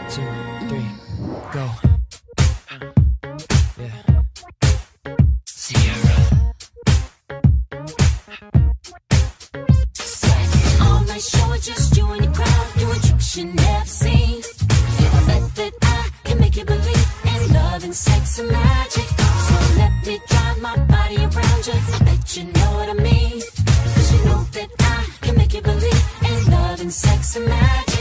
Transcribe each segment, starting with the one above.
2, 3, go. Yeah. Sierra. All night show is just you and your crowd doing tricks you never seen. I bet that I can make you believe in love and sex and magic. So let me drive my body around you. I bet you know what I mean. 'Cause you know that I can make you believe in love and sex and magic.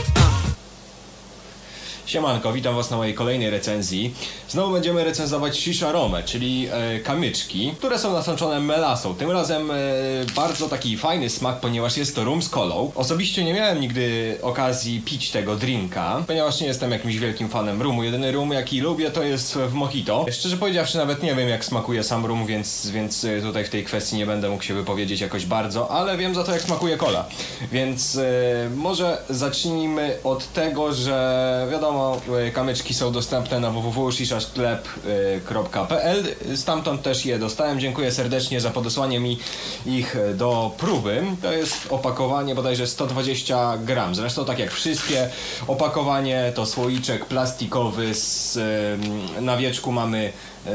Siemanko, witam was na mojej kolejnej recenzji. Znowu będziemy recenzować shisha romę, czyli kamyczki, które są nasączone melasą. Tym razem bardzo taki fajny smak, ponieważ jest to rum z kolą. Osobiście nie miałem nigdy okazji pić tego drinka, ponieważ nie jestem jakimś wielkim fanem rumu. Jedyny rum jaki lubię to jest w mojito. Szczerze powiedziawszy nawet nie wiem jak smakuje sam rum, więc tutaj w tej kwestii nie będę mógł się wypowiedzieć jakoś bardzo, ale wiem za to jak smakuje cola. Więc może zacznijmy od tego, że wiadomo, kamyczki są dostępne na www.shishasklep.pl. Stamtąd też je dostałem. Dziękuję serdecznie za podesłanie mi ich do próby. To jest opakowanie bodajże 120 gram. Zresztą tak jak wszystkie opakowanie to słoiczek plastikowy na wieczku mamy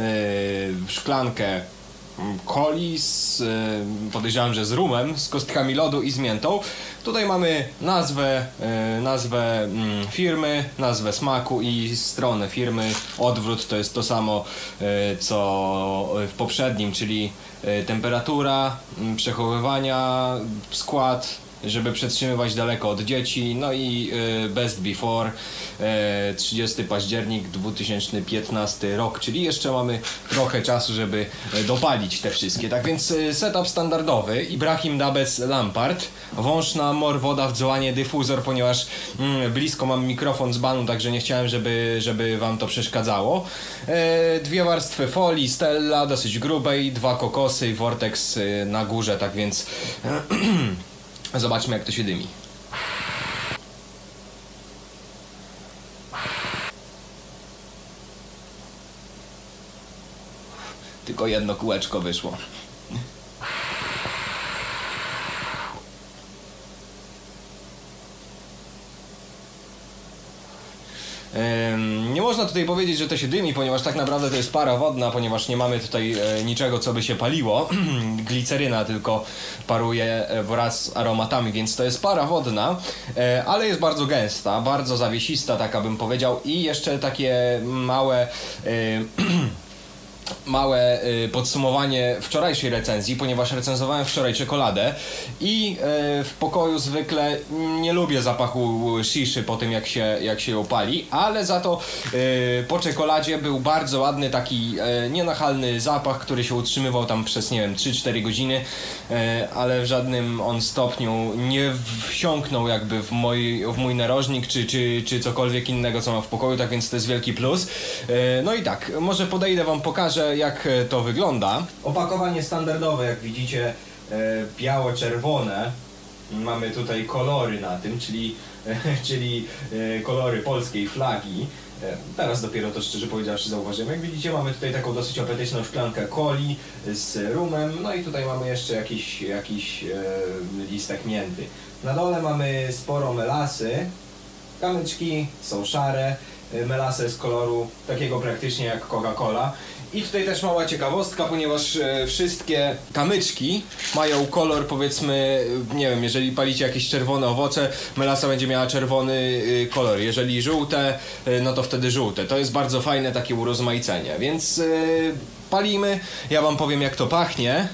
szklankę coli podejrzewam, że z rumem, z kostkami lodu i z miętą. Tutaj mamy nazwę firmy, nazwę smaku i stronę firmy. Odwrót to jest to samo co w poprzednim, czyli temperatura przechowywania, skład, żeby przetrzymywać daleko od dzieci, no i best before 30 październik 2015 rok, czyli jeszcze mamy trochę czasu, żeby dopalić te wszystkie. Tak więc setup standardowy: Ibrahim Dabez Lampard, wąż na mor, woda w dzwonie, dyfuzor, ponieważ blisko mam mikrofon z banu, także nie chciałem, żeby wam to przeszkadzało. 2 warstwy folii Stella, dosyć grubej, 2 kokosy i Vortex na górze, tak więc zobaczmy jak to się dymi. Tylko jedno kółeczko wyszło. Nie można tutaj powiedzieć, że to się dymi, ponieważ tak naprawdę to jest para wodna, ponieważ nie mamy tutaj niczego, co by się paliło. Gliceryna tylko paruje wraz z aromatami, więc to jest para wodna, ale jest bardzo gęsta, bardzo zawiesista, tak abym powiedział, i jeszcze takie małe podsumowanie wczorajszej recenzji, ponieważ recenzowałem wczoraj czekoladę i w pokoju zwykle nie lubię zapachu shiszy po tym jak się ją pali, ale za to po czekoladzie był bardzo ładny taki nienachalny zapach, który się utrzymywał tam przez, nie wiem, 3-4 godziny, ale w żadnym on stopniu nie wsiąknął jakby w mój narożnik czy cokolwiek innego, co mam w pokoju, tak więc to jest wielki plus. No i tak, może podejdę wam, pokażę jak to wygląda. Opakowanie standardowe, jak widzicie, biało-czerwone. Mamy tutaj kolory na tym, czyli kolory polskiej flagi. Teraz dopiero to, szczerze powiedziawszy, zauważyłem. Jak widzicie, mamy tutaj taką dosyć apetyczną szklankę coli z rumem. No i tutaj mamy jeszcze jakiś listek mięty. Na dole mamy sporo melasy. Kamyczki są szare. Melasę z koloru takiego praktycznie jak Coca-Cola. I tutaj też mała ciekawostka, ponieważ wszystkie kamyczki mają kolor, powiedzmy, nie wiem, jeżeli palicie jakieś czerwone owoce, melasa będzie miała czerwony kolor. Jeżeli żółte, no to wtedy żółte. To jest bardzo fajne takie urozmaicenie, więc palimy. Ja wam powiem jak to pachnie.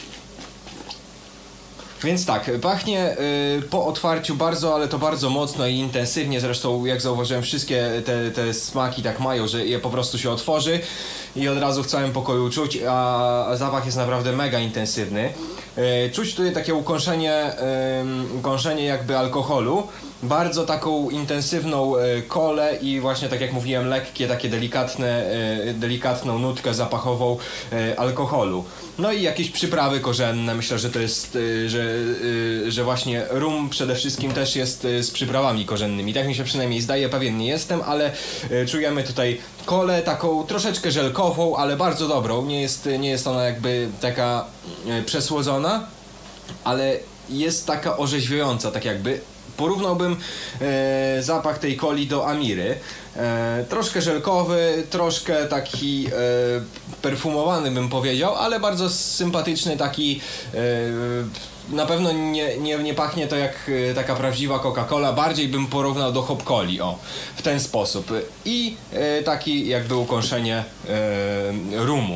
Więc tak, pachnie po otwarciu bardzo, ale to bardzo mocno i intensywnie. Zresztą jak zauważyłem, wszystkie te smaki tak mają, że je po prostu się otworzy i od razu w całym pokoju czuć, a zapach jest naprawdę mega intensywny. Czuć tutaj takie ukąszenie jakby alkoholu, bardzo taką intensywną kolę i właśnie tak jak mówiłem, lekkie, takie delikatną nutkę zapachową alkoholu. No i jakieś przyprawy korzenne. Myślę, że to jest, że właśnie rum przede wszystkim też jest z przyprawami korzennymi. Tak mi się przynajmniej zdaje, pewien nie jestem, ale czujemy tutaj kolę taką troszeczkę żelkową, ale bardzo dobrą. Nie jest ona jakby taka przesłodzona, ale jest taka orzeźwiająca, tak jakby Porównałbym zapach tej coli do Amiry. Troszkę żelkowy, troszkę taki perfumowany bym powiedział, ale bardzo sympatyczny, taki na pewno nie pachnie to jak taka prawdziwa Coca-Cola, bardziej bym porównał do Hop Coli, o, w ten sposób. I taki jakby ukąszenie rumu.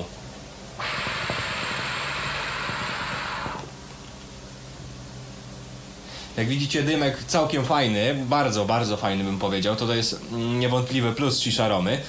Jak widzicie, dymek całkiem fajny, bardzo, bardzo fajny bym powiedział. To jest niewątpliwy plus Shisha Romy.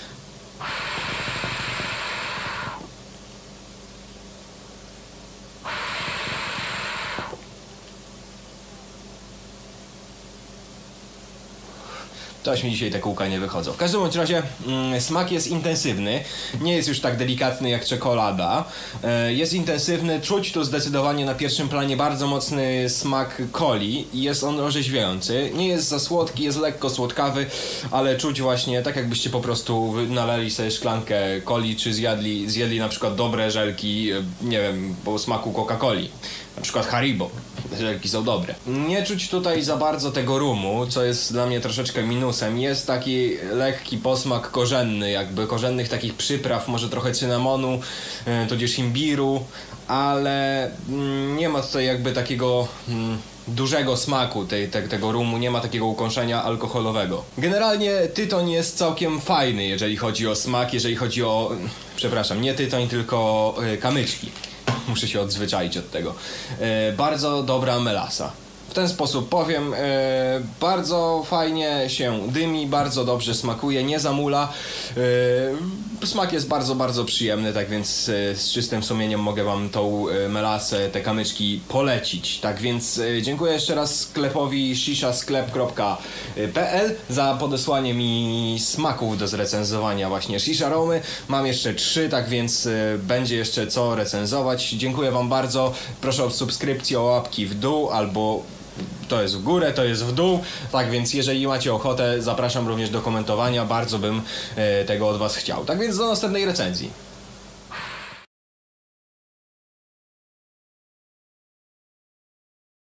Coś mi dzisiaj te kółka nie wychodzą. W każdym bądź razie smak jest intensywny. Nie jest już tak delikatny jak czekolada. Jest intensywny. Czuć tu zdecydowanie na pierwszym planie bardzo mocny smak coli. I jest on orzeźwiający. Nie jest za słodki, jest lekko słodkawy, ale czuć właśnie tak jakbyście po prostu naleli sobie szklankę coli, czy zjedli na przykład dobre żelki, nie wiem, po smaku Coca-Coli. Na przykład Haribo. Żelki są dobre. Nie czuć tutaj za bardzo tego rumu, co jest dla mnie troszeczkę minusem. Jest taki lekki posmak korzenny, jakby korzennych takich przypraw, może trochę cynamonu, tudzież imbiru, ale nie ma tutaj jakby takiego dużego smaku tego rumu, nie ma takiego ukąszenia alkoholowego. Generalnie tytoń jest całkiem fajny, jeżeli chodzi o smak, jeżeli chodzi o... Przepraszam, nie tytoń, tylko kamyczki. Muszę się odzwyczaić od tego. Bardzo dobra melasa. W ten sposób powiem, bardzo fajnie się dymi, bardzo dobrze smakuje, nie zamula. Smak jest bardzo, bardzo przyjemny, tak więc z czystym sumieniem mogę wam tą melasę, te kamyczki polecić. Tak więc dziękuję jeszcze raz sklepowi shishasklep.pl za podesłanie mi smaków do zrecenzowania właśnie Shisha Romy. Mam jeszcze 3, tak więc będzie jeszcze co recenzować. Dziękuję wam bardzo. Proszę o subskrypcję, o łapki w dół albo... To jest w górę, to jest w dół. Tak więc jeżeli macie ochotę, zapraszam również do komentowania. Bardzo bym tego od was chciał. Tak więc do następnej recenzji.